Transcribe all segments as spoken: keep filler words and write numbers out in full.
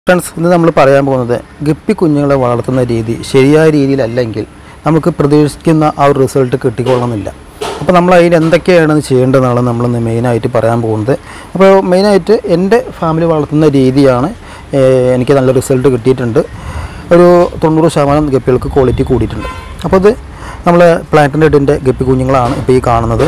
Friends, ഇന്ന് നമ്മൾ പറയാൻ പോകുന്നത് ഗപ്പി കുഞ്ഞുങ്ങളെ വളർത്തുന്ന രീതി ശരിയായ രീതിയിലല്ലെങ്കിൽ നമുക്ക് പ്രതീക്ഷിക്കുന്ന ആ ഒരു റിസൾട്ട് കിട്ടിക്കൊള്ളണമെന്നില്ല. അപ്പോൾ നമ്മൾ അതിന് എന്തൊക്കെയാണ് ചെയ്യേണ്ടതെന്നാണ് നമ്മൾ മെയിനായിട്ട് പറയാൻ പോകുന്നത്. അപ്പോൾ മെയിനായിട്ട് എൻ്റെ ഫാമിലി വളർത്തുന്ന രീതിയാണ് എനിക്ക് നല്ല റിസൾട്ട് കിട്ടിയിട്ടുണ്ട്. ഒരു തൊണ്ണൂറ് ശതമാനം ഗപ്പികൾക്ക് ക്വാളിറ്റി കൂടിയിട്ടുണ്ട്. അപ്പോൾ അത് നമ്മൾ പ്ലാന്റിൻ്റെ ഇടിൻ്റെ ഗപ്പി കുഞ്ഞുങ്ങളാണ് ഇപ്പോൾ ഈ കാണുന്നത്.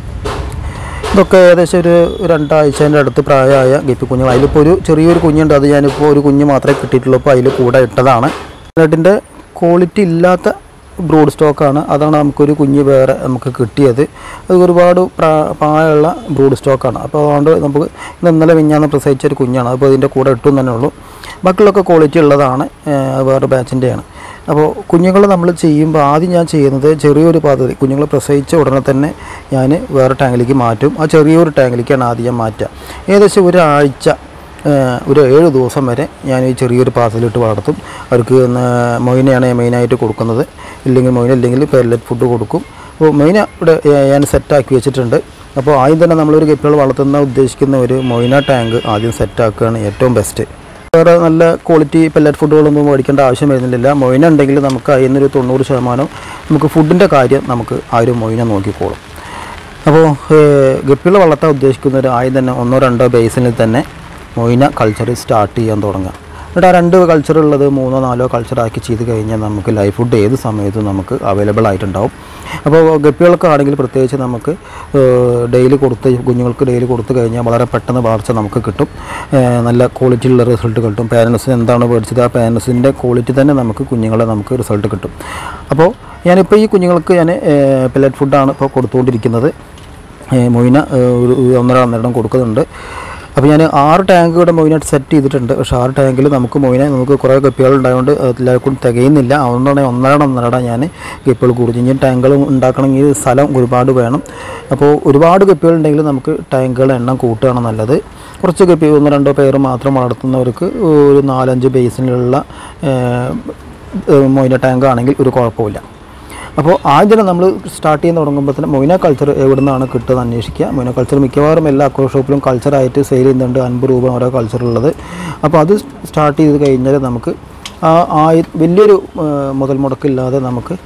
ഇതൊക്കെ ഏകദേശം ഒരു രണ്ടാഴ്ചേൻ്റെ അടുത്ത് പ്രായമായ ഗപ്പി കുഞ്ഞുങ്ങൾ. അതിലിപ്പോൾ ഒരു ചെറിയൊരു കുഞ്ഞുണ്ട്, അത് ഞാനിപ്പോൾ ഒരു കുഞ്ഞ് മാത്രമേ കിട്ടിയിട്ടുള്ളൂ. അപ്പോൾ അതിൽ കൂടെ ഇട്ടതാണ്. ഇതിൻ്റെ ക്വാളിറ്റി ഇല്ലാത്ത ബ്രോഡ് സ്റ്റോക്കാണ്. അതാണ് നമുക്കൊരു കുഞ്ഞ് വേറെ നമുക്ക് കിട്ടിയത്. അത് ഒരുപാട് പ്രാ പ്രായമുള്ള ബ്രോഡ് സ്റ്റോക്കാണ്. അപ്പോൾ അതുകൊണ്ട് നമുക്ക് ഇന്നലെ മിഞ്ഞാന്ന് പ്രസവിച്ച ഒരു കുഞ്ഞാണ്. അപ്പോൾ ഇതിൻ്റെ കൂടെ ഇട്ടു തന്നെ ഉള്ളൂ. ബാക്കിയുള്ളൊക്കെ ക്വാളിറ്റി ഉള്ളതാണ്, വേറെ ബാച്ചിൻ്റെയാണ്. അപ്പോൾ കുഞ്ഞുങ്ങൾ നമ്മൾ ചെയ്യുമ്പോൾ ആദ്യം ഞാൻ ചെയ്യുന്നത് ചെറിയൊരു പദ്ധതി, കുഞ്ഞുങ്ങൾ പ്രസവിച്ച ഉടനെ തന്നെ ഞാൻ വേറെ ടാങ്കിലേക്ക് മാറ്റും. ആ ചെറിയൊരു ടാങ്കിലേക്കാണ് ആദ്യം ഞാൻ മാറ്റുക. ഏകദേശം ഒരാഴ്ച ഒരു ഏഴ് ദിവസം വരെ ഞാൻ ഈ ചെറിയൊരു പാത്രത്തിലിട്ട് വളർത്തും. അവർക്ക് മൊയിനയാണ് മെയിനായിട്ട് കൊടുക്കുന്നത്. ഇല്ലെങ്കിൽ മൊയിന ഇല്ലെങ്കിൽ പെല്ലറ്റ് ഫുഡ് കൊടുക്കും. അപ്പോൾ മൊയിന ഇവിടെ ഞാൻ സെറ്റാക്കി വെച്ചിട്ടുണ്ട്. അപ്പോൾ ആദ്യം തന്നെ നമ്മളൊരു ഗപ്പികൾ വളർത്തുന്ന ഉദ്ദേശിക്കുന്ന ഒരു മൊയിന ടാങ്ക് ആദ്യം സെറ്റാക്കുകയാണ് ഏറ്റവും ബെസ്റ്റ്. വേറെ നല്ല ക്വാളിറ്റി പെല്ലറ്റ് ഫുഡുകളൊന്നും മേടിക്കേണ്ട ആവശ്യം വരുന്നില്ല. മൊയിന ഉണ്ടെങ്കിൽ നമുക്ക് അതിൽ നിന്നൊരു തൊണ്ണൂറ് ശതമാനം നമുക്ക് ഫുഡിൻ്റെ കാര്യം നമുക്ക് ആ ഒരു മൊയിന നോക്കിക്കോളും. അപ്പോൾ ഗപ്പികൾ വളർത്താൻ ഉദ്ദേശിക്കുന്നവർ ആദ്യം തന്നെ ഒന്നോ രണ്ടോ ബേസിനിൽ തന്നെ മൊയിന കൾച്ചർ സ്റ്റാർട്ട് ചെയ്യാൻ തുടങ്ങുക. എന്നിട്ട് ആ രണ്ട് കൾച്ചറുള്ളത് മൂന്നോ നാലോ കൾച്ചറാക്കി ചെയ്ത് കഴിഞ്ഞാൽ നമുക്ക് ലൈഫ് ഫുഡ് ഏത് സമയത്തും നമുക്ക് അവൈലബിൾ ആയിട്ടുണ്ടാവും. അപ്പോൾ ഗപ്പികൾക്കാണെങ്കിൽ പ്രത്യേകിച്ച് നമുക്ക് ഡെയിലി കൊടുത്ത് കുഞ്ഞുങ്ങൾക്ക് ഡെയിലി കൊടുത്തു കഴിഞ്ഞാൽ വളരെ പെട്ടെന്ന് വളർച്ച നമുക്ക് കിട്ടും. നല്ല ക്വാളിറ്റിയുള്ള റിസൾട്ട് കിട്ടും. പാരൻസിന് എന്താണ് മേടിച്ചത് ആ പാരൻസിൻ്റെ ക്വാളിറ്റി തന്നെ നമുക്ക് കുഞ്ഞുങ്ങളെ നമുക്ക് റിസൾട്ട് കിട്ടും. അപ്പോൾ ഞാനിപ്പോൾ ഈ കുഞ്ഞുങ്ങൾക്ക് ഞാൻ പെല്ലറ്റ് ഫുഡാണ് ഇപ്പോൾ കൊടുത്തുകൊണ്ടിരിക്കുന്നത്. മൊയിന ഒരു ഒന്നര ഒന്നരം കൊടുക്കുന്നുണ്ട്. അപ്പോൾ ഞാൻ ആറ് ടാങ്ക് ഇവിടെ മൊയിനായിട്ട് സെറ്റ് ചെയ്തിട്ടുണ്ട്. പക്ഷേ ആറ് ടാങ്കിൽ നമുക്ക് മൊയിന നമുക്ക് കുറേ ഗപ്പികൾ ഉണ്ടായതുകൊണ്ട് എല്ലാവർക്കും തികയുന്നില്ല. അതുകൊണ്ടാണ് ഒന്നര ഒന്നര ഞാൻ ഗപ്പികൾ കൂടുതൽ. ഇനി ടാങ്കുകൾ ഉണ്ടാക്കണമെങ്കിൽ സ്ഥലം ഒരുപാട് വേണം. അപ്പോൾ ഒരുപാട് ഗപ്പികൾ ഉണ്ടെങ്കിൽ നമുക്ക് ടാങ്കുകളുടെ എണ്ണം കൂട്ടുകയാണ് നല്ലത്. കുറച്ച് ഗപ്പി ഒന്ന് രണ്ടോ പേര് മാത്രം വളർത്തുന്നവർക്ക് ഒരു നാലഞ്ച് ബേസിനുള്ള മൊയിന ടാങ്ക് ആണെങ്കിൽ ഒരു കുഴപ്പമില്ല. അപ്പോൾ ആദ്യം നമ്മൾ സ്റ്റാർട്ട് ചെയ്യാൻ തുടങ്ങുമ്പോൾ തന്നെ മൊയിന കൾച്ചർ എവിടെ നിന്നാണ് കിട്ടുന്നത് അന്വേഷിക്കുക. മൊയിന കൾച്ചർ മിക്കവാറും എല്ലാ അക്വ ഷോപ്പിലും കൾച്ചറായിട്ട് സെയിൽ ചെയ്യുന്നുണ്ട്. അൻപത് രൂപ ഓരോ കൾച്ചറുള്ളത്. അപ്പോൾ അത് സ്റ്റാർട്ട് ചെയ്ത് കഴിഞ്ഞാൽ നമുക്ക് ആ ആ വലിയൊരു മുതൽ മുടക്കില്ലാതെ നമുക്ക്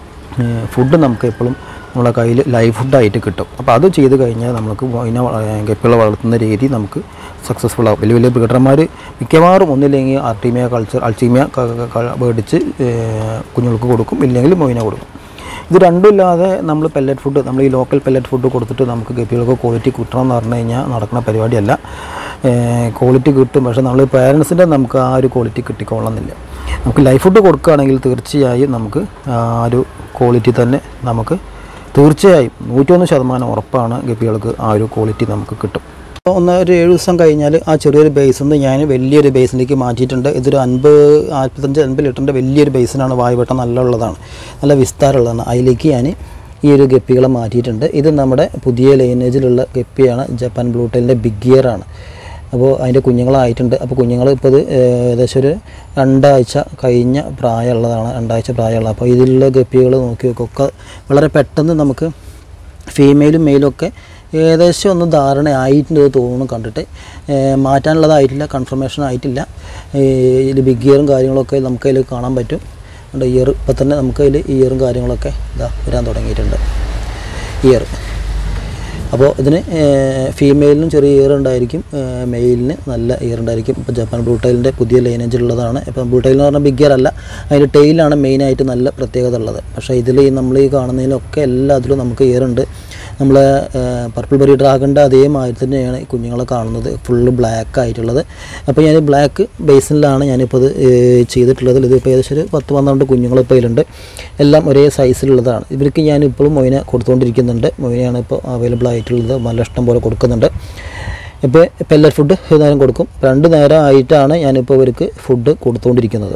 ഫുഡ് നമുക്ക് എപ്പോഴും നമ്മളെ കയ്യിൽ ലൈവ് ഫുഡായിട്ട് കിട്ടും. അപ്പോൾ അത് ചെയ്ത് കഴിഞ്ഞാൽ നമുക്ക് മൊയിന ഗപ്പികളെ വളർത്തുന്ന രീതി നമുക്ക് സക്സസ്ഫുൾ ആവും. വലിയ വലിയ ബ്രീഡർമാർ മിക്കവാറും ഒന്നില്ലെങ്കിൽ ആർട്ടീമിയ കൾച്ചർ അൾച്ചീമിയ മേടിച്ച് കുഞ്ഞുങ്ങൾക്ക് കൊടുക്കും, ഇല്ലെങ്കിൽ മൊയിന കൊടുക്കും. ഇത് രണ്ടുമില്ലാതെ നമ്മൾ പെല്ലറ്റ് ഫുഡ് നമ്മൾ ഈ ലോക്കൽ പെല്ലറ്റ് ഫുഡ് കൊടുത്തിട്ട് നമുക്ക് ഗപ്പികൾക്ക് ക്വാളിറ്റി കിട്ടണം എന്ന് പറഞ്ഞു കഴിഞ്ഞാൽ നടക്കുന്ന പരിപാടിയല്ല. ക്വാളിറ്റി കിട്ടും, പക്ഷേ നമ്മൾ പാരൻസിൻ്റെ നമുക്ക് ആ ഒരു ക്വാളിറ്റി കിട്ടിക്കൊള്ളണമെന്നില്ല. നമുക്ക് ലൈഫ് ഫുഡ് കൊടുക്കുകയാണെങ്കിൽ തീർച്ചയായും നമുക്ക് ആ ഒരു ക്വാളിറ്റി തന്നെ നമുക്ക് തീർച്ചയായും നൂറ്റൊന്ന് ശതമാനം ഉറപ്പാണ് ഗപ്പികൾക്ക് ആ ഒരു ക്വാളിറ്റി നമുക്ക് കിട്ടും. ഒന്ന് ഒരു ഏഴ് ദിവസം കഴിഞ്ഞാൽ ആ ചെറിയൊരു ബേസിൽ നിന്ന് ഞാൻ വലിയൊരു ബേസിലേക്ക് മാറ്റിയിട്ടുണ്ട്. ഇതൊരു അൻപത് നാൽപ്പത്തഞ്ച് അൻപത് ലിറ്ററിൻ്റെ വലിയൊരു ബേസിനാണ്. വായുവട്ടം നല്ല ഉള്ളതാണ്, നല്ല വിസ്താരമുള്ളതാണ്. അതിലേക്ക് ഞാൻ ഈ ഒരു ഗപ്പികളെ മാറ്റിയിട്ടുണ്ട്. ഇത് നമ്മുടെ പുതിയ ലൈനേജിലുള്ള ഗപ്പിയാണ്. ജപ്പാൻ ബ്ലൂ ടൈലിൻ്റെ ബിഗ് ഇയറാണ്. അപ്പോൾ അതിൻ്റെ കുഞ്ഞുങ്ങളായിട്ടുണ്ട്. അപ്പോൾ കുഞ്ഞുങ്ങൾ ഇപ്പോൾ ഇത് ഏകദേശം ഒരു രണ്ടാഴ്ച കഴിഞ്ഞ പ്രായമുള്ളതാണ്, രണ്ടാഴ്ച പ്രായമുള്ള. അപ്പോൾ ഇതിലുള്ള ഗപ്പികൾ നോക്കി നോക്കൊക്കെ വളരെ പെട്ടെന്ന് നമുക്ക് ഫീമെയിലും മെയിലും ഒക്കെ ഏകദേശം ഒന്ന് ധാരണ ആയിട്ടുണ്ട് തോന്നുന്നു. കണ്ടിട്ട് മാറ്റാനുള്ളതായിട്ടില്ല, കൺഫർമേഷൻ ആയിട്ടില്ല. ഇതിൽ ബിഗ് ഇയറും കാര്യങ്ങളൊക്കെ നമുക്കതിൽ കാണാൻ പറ്റും. ഉണ്ട് ഇയർ ഇപ്പം തന്നെ നമുക്കതിൽ ഇയറും കാര്യങ്ങളൊക്കെ ഇതാ വരാൻ തുടങ്ങിയിട്ടുണ്ട് ഇയർ. അപ്പോൾ ഇതിന് ഫീമെയിലിനും ചെറിയ ഇയർ ഉണ്ടായിരിക്കും, മെയിലിന് നല്ല ഇയർ ഉണ്ടായിരിക്കും. ഇപ്പോൾ ജപ്പാൻ ബ്ലൂ ടൈലിൻ്റെ പുതിയ ലൈനേജിലുള്ളതാണ്. ഇപ്പം ബ്ലൂ ടൈൽ എന്ന് പറഞ്ഞാൽ ബിഗ് ഇയർ അല്ല, അതിൻ്റെ ടെയിലാണ് മെയിനായിട്ട് നല്ല പ്രത്യേകത ഉള്ളത്. പക്ഷേ ഇതിൽ നമ്മൾ ഈ കാണുന്നതിലൊക്കെ എല്ലാത്തിലും നമുക്ക് ഇയർ ഉണ്ട്. നമ്മൾ പർപ്പിൾ ബെറി ഡ്രാഗണിൻ്റെ അതേമാതിരി തന്നെയാണ് ഈ കുഞ്ഞുങ്ങളെ കാണുന്നത്, ഫുള്ള് ബ്ലാക്ക് ആയിട്ടുള്ളത്. അപ്പോൾ ഞാൻ ബ്ലാക്ക് ബേസിലാണ് ഞാനിപ്പോൾ ഇത് ചെയ്തിട്ടുള്ളത്. ഇതിപ്പോൾ ഏകദേശം ഒരു പത്ത് പന്ത്രണ്ട് കുഞ്ഞുങ്ങളിപ്പോൾ ഇതിലുണ്ട്. എല്ലാം ഒരേ സൈസിലുള്ളതാണ്. ഇവർക്ക് ഞാൻ ഇപ്പോഴും മൊയിന കൊടുത്തുകൊണ്ടിരിക്കുന്നുണ്ട്. മൊയിനയാണ് ഇപ്പോൾ അവൈലബിൾ ആയിട്ടുള്ളത്. നല്ല ഇഷ്ടം പോലെ കൊടുക്കുന്നുണ്ട്. ഇപ്പോൾ പെല്ലറ്റ് ഫുഡ് നേരം കൊടുക്കും. രണ്ട് നേരം ആയിട്ടാണ് ഞാനിപ്പോൾ ഇവർക്ക് ഫുഡ് കൊടുത്തുകൊണ്ടിരിക്കുന്നത്.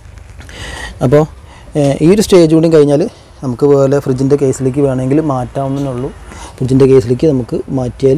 അപ്പോൾ ഈ ഒരു സ്റ്റേജ് കൂടി കഴിഞ്ഞാൽ നമുക്ക് പോലെ ഫ്രിഡ്ജിൻ്റെ കേസിലേക്ക് വേണമെങ്കിൽ മാറ്റാവുന്നേ ഉള്ളൂ. ഫ്രിഡ്ജിൻ്റെ കേസിലേക്ക് നമുക്ക് മാറ്റിയാൽ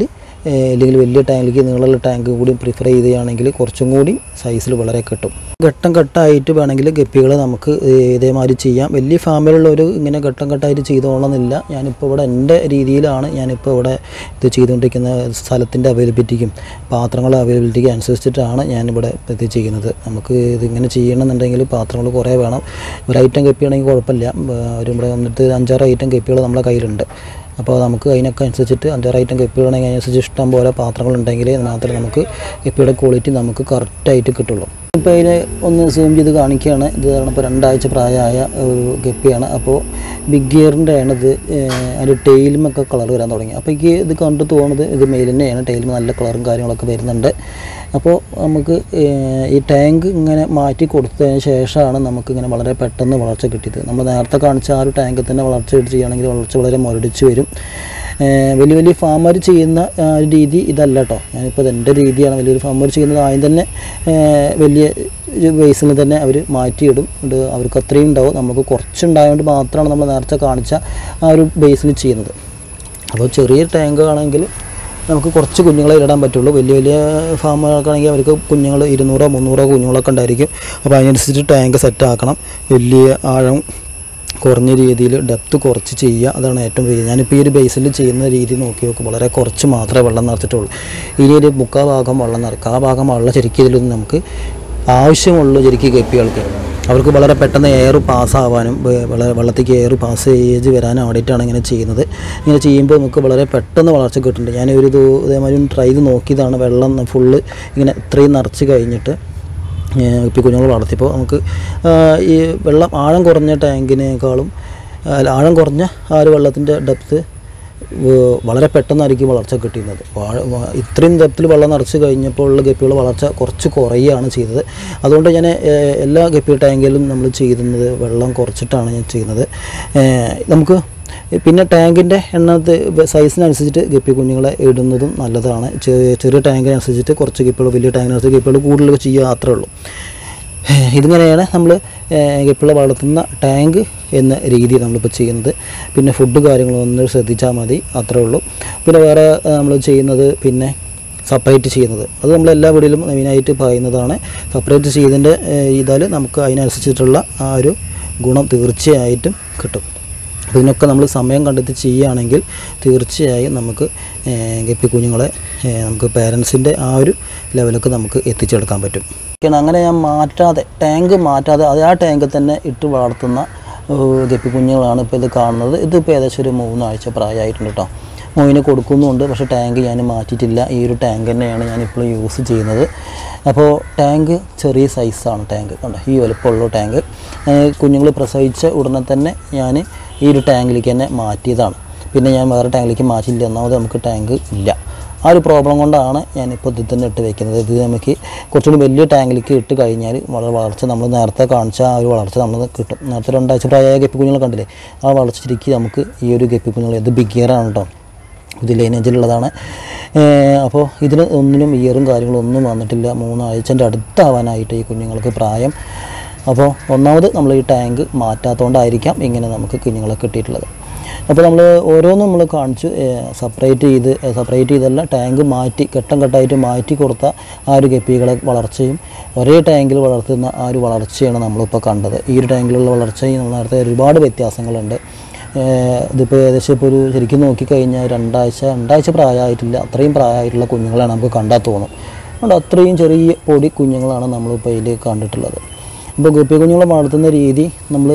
അല്ലെങ്കിൽ വലിയ ടാങ്കിലേക്ക് നീളമുള്ള ടാങ്ക് കൂടി പ്രിഫർ ചെയ്യുകയാണെങ്കിൽ കുറച്ചും കൂടി സൈസിൽ വളരെ കിട്ടും. ഘട്ടം ഘട്ടമായിട്ട് വേണമെങ്കിൽ ഗപ്പികൾ നമുക്ക് ഇതേമാതിരി ചെയ്യാം. വലിയ ഫാമിലുള്ളവർ ഇങ്ങനെ ഘട്ടം ഘട്ടമായിട്ട് ചെയ്തോളണമെന്നില്ല. ഞാനിപ്പോൾ ഇവിടെ എൻ്റെ രീതിയിലാണ് ഞാനിപ്പോൾ ഇവിടെ ഇത് ചെയ്തുകൊണ്ടിരിക്കുന്ന. സ്ഥലത്തിൻ്റെ അവൈലബിലിറ്റിക്കും പാത്രങ്ങളുടെ അവൈലബിലിറ്റിക്കും അനുസരിച്ചിട്ടാണ് ഞാനിവിടെ ഇത് ചെയ്യുന്നത്. നമുക്ക് ഇതിങ്ങനെ ചെയ്യണമെന്നുണ്ടെങ്കിൽ പാത്രങ്ങൾ കുറേ വേണം. ഒരു ഐറ്റം ഗപ്പിയാണെങ്കിൽ കുഴപ്പമില്ല. ഒരു ഇവിടെ വന്നിട്ട് അഞ്ചാറ് ഐറ്റം ഗപ്പികൾ നമ്മളെ കയ്യിലുണ്ട്. അപ്പോൾ നമുക്ക് അതിനൊക്കെ അനുസരിച്ചിട്ട് അഞ്ചാറ് ഐറ്റം ഗപ്പികളാണെങ്കിൽ അതിനനുസരിച്ച് ഇഷ്ടം പോലെ പാത്രങ്ങളുണ്ടെങ്കിൽ മാത്രമേ നമുക്ക് ഗപ്പിയുടെ ക്വാളിറ്റി നമുക്ക് കറക്റ്റായിട്ട് കിട്ടുള്ളൂ. ഇപ്പോൾ അതിന് ഒന്ന് സൂം ചെയ്ത് കാണിക്കുകയാണ്. ഇത് ഇപ്പോൾ രണ്ടാഴ്ച പ്രായമായ ഒരു ഗപ്പിയാണ്. അപ്പോൾ ബിഗ് ഗിയറിൻ്റെ ആണ് ഇത്. അതിൻ്റെ ടെയിലുമൊക്കെ കളർ വരാൻ തുടങ്ങി. അപ്പോൾ എനിക്ക് ഇത് കണ്ടു തോന്നുന്നത് ഇത് മെയിൽ തന്നെയാണ്. ടെയിലും നല്ല കളറും കാര്യങ്ങളൊക്കെ വരുന്നുണ്ട്. അപ്പോൾ നമുക്ക് ഈ ടാങ്ക് ഇങ്ങനെ മാറ്റി കൊടുത്തതിന് ശേഷമാണ് നമുക്കിങ്ങനെ വളരെ പെട്ടെന്ന് വളർച്ച കിട്ടിയത്. നമ്മൾ നേരത്തെ കാണിച്ച ആ ഒരു ടാങ്കിൽ തന്നെ വളർച്ച ചെയ്യുകയാണെങ്കിൽ വളർച്ച വളരെ മുരടിച്ച് വരും. വലിയ വലിയ ഫാമർ ചെയ്യുന്ന രീതി ഇതല്ല കേട്ടോ. ഞാനിപ്പോൾ എൻ്റെ രീതിയാണ്. വലിയൊരു ഫാമർ ചെയ്യുന്നത് ആദ്യം തന്നെ വലിയ ബേസിൽ തന്നെ അവർ മാറ്റിയിടും. ഇത് അവർക്ക് അത്രയും ഉണ്ടാവും. നമുക്ക് കുറച്ചുണ്ടായതുകൊണ്ട് മാത്രമാണ് നമ്മൾ നേരത്തെ കാണിച്ച ആ ഒരു ബേസിൽ ചെയ്യുന്നത്. അപ്പോൾ ചെറിയ ടാങ്ക് ആണെങ്കിൽ നമുക്ക് കുറച്ച് കുഞ്ഞുങ്ങളെ ഇടാൻ പറ്റുള്ളൂ. വലിയ വലിയ ഫാമുകൾക്കാണെങ്കിൽ അവർക്ക് കുഞ്ഞുങ്ങൾ ഇരുന്നൂറോ മുന്നൂറോ കുഞ്ഞുങ്ങളൊക്കെ ഉണ്ടായിരിക്കും. അപ്പോൾ അതിനനുസരിച്ച് ടാങ്ക് സെറ്റ് ആക്കണം. വലിയ ആഴം കുറഞ്ഞ രീതിയിൽ ഡെപ്ത് കുറച്ച് ചെയ്യുക. അതാണ് ഏറ്റവും വലിയ. ഞാനിപ്പോൾ ഈ ഒരു ബേസിൽ ചെയ്യുന്ന രീതി നോക്കി നോക്കും. വളരെ കുറച്ച് മാത്രമേ വെള്ളം നിറച്ചിട്ടുള്ളൂ. ഇനി ഒരു മുക്കാൽ ഭാഗം വെള്ളം നിറക്കുക. ആ ഭാഗം വെള്ളം ശരിക്കും ഇതിലൊന്നും നമുക്ക് ആവശ്യമുള്ളൂ. ശരിക്കും ഗപ്പികൾക്ക് അവർക്ക് വളരെ പെട്ടെന്ന് എയർ പാസ്സാവാനും വളരെ വെള്ളത്തേക്ക് എയർ പാസേജ് വരാനും വേണ്ടിയിട്ടാണ് ഇങ്ങനെ ചെയ്യുന്നത്. ഇങ്ങനെ ചെയ്യുമ്പോൾ നമുക്ക് വളരെ പെട്ടെന്ന് വളർച്ച കിട്ടുന്നുണ്ട്. ഞാനൊരു ഇത് ഇതേമാതിരി ട്രൈ ചെയ്ത് നോക്കിയതാണ്. വെള്ളം ഫുള്ള് ഇങ്ങനെ ഇത്രയും നിറച്ച് കഴിഞ്ഞിട്ട് ഗപ്പി കുഞ്ഞുങ്ങൾ വളർത്തിയപ്പോൾ നമുക്ക് ഈ വെള്ളം ആഴം കുറഞ്ഞ ടാങ്കിനേക്കാളും ആഴം കുറഞ്ഞ ആ ഒരു വെള്ളത്തിൻ്റെ ഡെപ്ത്ത് വളരെ പെട്ടെന്നായിരിക്കും വളർച്ച കിട്ടുന്നത്. ഇത്രയും ഡെപ്തിൽ വെള്ളം നിറച്ച് കഴിഞ്ഞപ്പോൾ ഉള്ള ഗപ്പികൾ വളർച്ച കുറച്ച് കുറയുകയാണ് ചെയ്തത്. അതുകൊണ്ട് ഞാൻ എല്ലാ ഗപ്പി ടാങ്കിലും നമ്മൾ ചെയ്യുന്നത് വെള്ളം കുറച്ചിട്ടാണ് ഞാൻ ചെയ്യുന്നത്. നമുക്ക് പിന്നെ ടാങ്കിൻ്റെ എണ്ണത്ത് സൈസിനനുസരിച്ചിട്ട് ഗപ്പി കുഞ്ഞുങ്ങളെ ഇടുന്നതും നല്ലതാണ്. ചെറിയ ടാങ്കിനനുസരിച്ചിട്ട് കുറച്ച് ഗപ്പികൾ, വലിയ ടാങ്കിനനുസരിച്ച് ഗപ്പികൾ കൂടുതൽ ചെയ്യുക അത്രേ ഉള്ളൂ. ഇതിങ്ങനെയാണ് നമ്മൾ ഗപ്പികളെ വളർത്തുന്ന ടാങ്ക് എന്ന രീതി നമ്മളിപ്പോൾ ചെയ്യുന്നത്. പിന്നെ ഫുഡ് കാര്യങ്ങളൊന്നും ശ്രദ്ധിച്ചാൽ മതി, അത്രേ ഉള്ളൂ. പിന്നെ വേറെ നമ്മൾ ചെയ്യുന്നത് പിന്നെ സെപ്പറേറ്റ് ചെയ്യുന്നത് അത് നമ്മൾ എല്ലാ വീടിലും മെയിനായിട്ട് പറയുന്നതാണ്. സെപ്പറേറ്റ് ചെയ്തതിൻ്റെ ചെയ്താൽ നമുക്ക് അതിനനുസരിച്ചിട്ടുള്ള ആ ഒരു ഗുണം തീർച്ചയായിട്ടും കിട്ടും. അപ്പോൾ ഇതിനൊക്കെ നമ്മൾ സമയം കണ്ടെത്തി ചെയ്യുകയാണെങ്കിൽ തീർച്ചയായും നമുക്ക് ഗപ്പി കുഞ്ഞുങ്ങളെ നമുക്ക് പേരൻസിൻ്റെ ആ ഒരു ലെവലൊക്കെ നമുക്ക് എത്തിച്ചെടുക്കാൻ പറ്റും. അങ്ങനെ ഞാൻ മാറ്റാതെ ടാങ്ക് മാറ്റാതെ അത് ആ ടാങ്കിൽ തന്നെ ഇട്ട് വളർത്തുന്ന ഗപ്പി കുഞ്ഞുങ്ങളാണ് ഇപ്പോൾ ഇത് കാണുന്നത്. ഇതിപ്പോൾ ഏകദേശം ഒരു മൂന്നാഴ്ച പ്രായമായിട്ടുണ്ട് കേട്ടോ. മോയിന് കൊടുക്കുന്നുണ്ട്, പക്ഷേ ടാങ്ക് ഞാൻ മാറ്റിയിട്ടില്ല. ഈ ഒരു ടാങ്ക് തന്നെയാണ് ഞാനിപ്പോൾ യൂസ് ചെയ്യുന്നത്. അപ്പോൾ ടാങ്ക് ചെറിയ സൈസാണ്. ടാങ്ക് കണ്ടോ, ഈ വലുപ്പമുള്ള ടാങ്ക്. കുഞ്ഞുങ്ങൾ പ്രസവിച്ച ഉടനെ തന്നെ ഞാൻ ഈ ഒരു ടാങ്കിലേക്ക് തന്നെ മാറ്റിയതാണ്. പിന്നെ ഞാൻ വേറെ ടാങ്കിലേക്ക് മാറ്റിയില്ല. ഒന്നാമത് നമുക്ക് ടാങ്ക് ഇല്ല. ആ ഒരു പ്രോബ്ലം കൊണ്ടാണ് ഞാനിപ്പോൾ ഇത് തന്നെ ഇട്ട് വയ്ക്കുന്നത്. ഇത് നമുക്ക് കുറച്ചുകൂടി വലിയ ടാങ്കിലേക്ക് ഇട്ട് കഴിഞ്ഞാൽ വളരെ വളർച്ച നമ്മൾ നേരത്തെ കാണിച്ച ആ ഒരു വളർച്ച നമ്മൾ കിട്ടും. നേരത്തെ രണ്ടാഴ്ച പ്രായമായ ഗപ്പി കുഞ്ഞുങ്ങൾ കണ്ടില്ലേ, ആ വളർച്ച ശരിക്കും നമുക്ക് ഈ ഒരു ഗപ്പി കുഞ്ഞുങ്ങൾ ഇത് ബിഗ് ഇയറാണ് കേട്ടോ. ഇത് ലൈനേജിലുള്ളതാണ്. അപ്പോൾ ഇതിന് ഒന്നിനും ഇയറും കാര്യങ്ങളൊന്നും വന്നിട്ടില്ല. മൂന്നാഴ്ചൻ്റെ അടുത്താവാനായിട്ട് ഈ കുഞ്ഞുങ്ങൾക്ക് പ്രായം. അപ്പോൾ ഒന്നാമത് നമ്മൾ ഈ ടാങ്ക് മാറ്റാത്തതുകൊണ്ടായിരിക്കാം ഇങ്ങനെ നമുക്ക് കുഞ്ഞുങ്ങളെ കിട്ടിയിട്ടുള്ളത്. അപ്പോൾ നമ്മൾ ഓരോന്നും നമ്മൾ കാണിച്ചു സെപ്പറേറ്റ് ചെയ്ത് സെപ്പറേറ്റ് ചെയ്തല്ല ടാങ്ക് മാറ്റി ഘട്ടം ഘട്ടമായിട്ട് മാറ്റി കൊടുത്ത ആ ഒരു ഗപ്പികളെ വളർച്ചയും ഒരേ ടാങ്കിൽ വളർത്തുന്ന ആ ഒരു വളർച്ചയാണ് നമ്മളിപ്പോൾ കണ്ടത്. ഈ ഒരു ടാങ്കിലുള്ള വളർച്ചയും നമ്മൾ നേരത്തെ ഒരുപാട് വ്യത്യാസങ്ങളുണ്ട്. ഇതിപ്പോൾ ഏകദേശം ഇപ്പോൾ ഒരു ശരിക്കും നോക്കിക്കഴിഞ്ഞാൽ രണ്ടാഴ്ച രണ്ടാഴ്ച പ്രായമായിട്ടില്ല, അത്രയും പ്രായമായിട്ടുള്ള കുഞ്ഞുങ്ങളാണ് നമുക്ക് കണ്ടാൽ തോന്നും. അതുകൊണ്ട് അത്രയും ചെറിയ പൊടി കുഞ്ഞുങ്ങളാണ് നമ്മളിപ്പോൾ ഇതിൽ കണ്ടിട്ടുള്ളത്. ഇപ്പോൾ ഗപ്പി കുഞ്ഞുങ്ങളെ വളർത്തുന്ന രീതി നമ്മൾ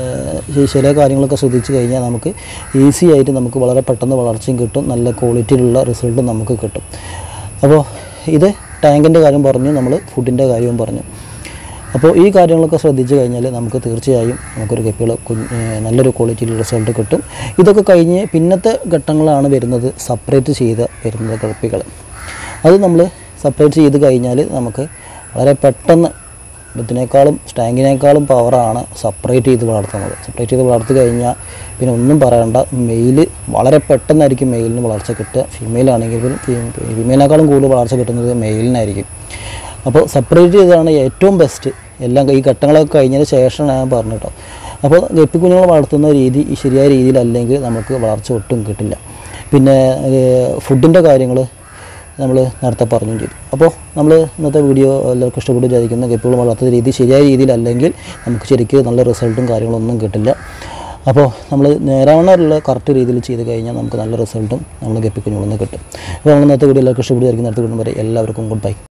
ചില കാര്യങ്ങളൊക്കെ ശ്രദ്ധിച്ച് കഴിഞ്ഞാൽ നമുക്ക് ഈസി ആയിട്ട് നമുക്ക് വളരെ പെട്ടെന്ന് വളർച്ചയും കിട്ടും, നല്ല ക്വാളിറ്റിയിലുള്ള റിസൾട്ടും നമുക്ക് കിട്ടും. അപ്പോൾ ഇത് ടാങ്കിൻ്റെ കാര്യം പറഞ്ഞു, നമ്മൾ ഫുഡിൻ്റെ കാര്യവും പറഞ്ഞു. അപ്പോൾ ഈ കാര്യങ്ങളൊക്കെ ശ്രദ്ധിച്ച് കഴിഞ്ഞാൽ നമുക്ക് തീർച്ചയായും നമുക്കൊരു ഗപ്പികൾ നല്ലൊരു ക്വാളിറ്റിയിൽ റിസൾട്ട് കിട്ടും. ഇതൊക്കെ കഴിഞ്ഞ് പിന്നത്തെ ഘട്ടങ്ങളാണ് വരുന്നത് സെപ്പറേറ്റ് ചെയ്ത് വരുന്നത് ഗപ്പികൾ. അത് നമ്മൾ സെപ്പറേറ്റ് ചെയ്ത് കഴിഞ്ഞാൽ നമുക്ക് വളരെ പെട്ടെന്ന് ഇതിനേക്കാളും ടാങ്കിനേക്കാളും പവറാണ് സെപ്പറേറ്റ് ചെയ്ത് വളർത്തുന്നത്. സെപ്പറേറ്റ് ചെയ്ത് വളർത്തി കഴിഞ്ഞാൽ പിന്നെ ഒന്നും പറയണ്ട, മെയിൽ വളരെ പെട്ടെന്നായിരിക്കും മെയിലിന് വളർച്ച കിട്ടുക. ഫീമെയിലാണെങ്കിൽ ഫീമെയിലിനേക്കാളും കൂടുതൽ വളർച്ച കിട്ടുന്നത് മെയിലിനായിരിക്കും. അപ്പോൾ സെപ്പറേറ്റ് ചെയ്തതാണ് ഏറ്റവും ബെസ്റ്റ്. എല്ലാം ഈ ഘട്ടങ്ങളൊക്കെ കഴിഞ്ഞതിന് ശേഷം ഞാൻ പറഞ്ഞു കേട്ടോ. അപ്പോൾ ഗപ്പി കുഞ്ഞുങ്ങളെ വളർത്തുന്ന രീതി ശരിയായ രീതിയിലല്ലെങ്കിൽ നമുക്ക് വളർച്ച ഒട്ടും കിട്ടില്ല. പിന്നെ ഫുഡിൻ്റെ കാര്യങ്ങൾ നമ്മൾ നേരത്തെ പറഞ്ഞും ചെയ്തു. അപ്പോൾ നമ്മൾ ഇന്നത്തെ വീഡിയോ എല്ലാവർക്കും ഇഷ്ടപ്പെട്ട് വിചാരിക്കുന്ന ഗപ്പികൾ വളർത്തുന്ന രീതി ശരിയായ രീതിയിലല്ലെങ്കിൽ നമുക്ക് ശരിക്കും നല്ല റിസൾട്ടും കാര്യങ്ങളൊന്നും കിട്ടില്ല. അപ്പോൾ നമ്മൾ നേരാവണ്ണമുള്ള കറക്റ്റ് രീതിയിൽ ചെയ്ത് കഴിഞ്ഞാൽ നമുക്ക് നല്ല റിസൾട്ടും നമ്മൾ ഗപ്പിക്കുഞ്ഞുള്ളിൽ നിന്ന് കിട്ടും. അപ്പോൾ നമ്മൾ ഇന്നത്തെ വീഡിയോ എല്ലാവർക്കും ഇഷ്ടപ്പെട്ട് വിചാരിക്കുന്ന അടുത്ത് കിട്ടും വരെ എല്ലാവർക്കും ഗുഡ് ബൈ.